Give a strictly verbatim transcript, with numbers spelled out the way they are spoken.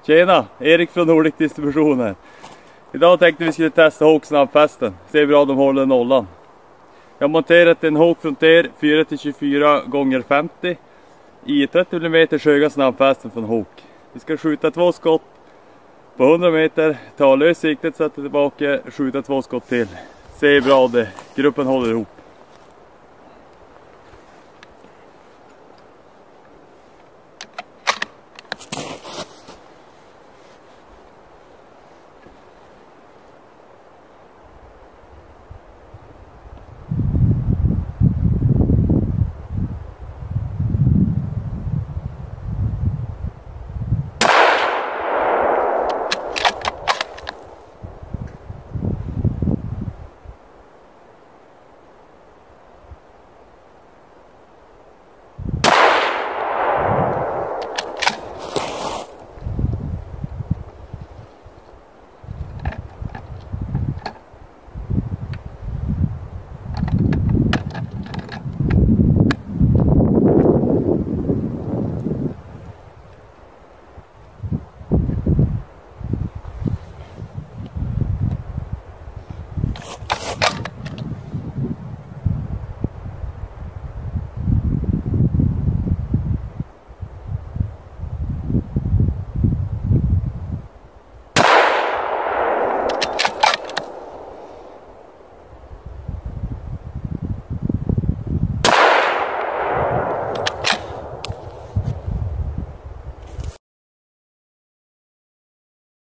Tjena, Erik från Nordic Distribution här. Idag tänkte vi skulle testa Hawk snabbfästen. Se hur bra de håller nollan. Jag har monterat en Hawk Frontier fyra till tjugofyra gånger femtio i trettio millimeter höga snabbfästen från Hawk. Vi ska skjuta två skott på hundra meter, ta lös siktet, sätta tillbaka, skjuta två skott till. Se hur bra det, gruppen håller ihop.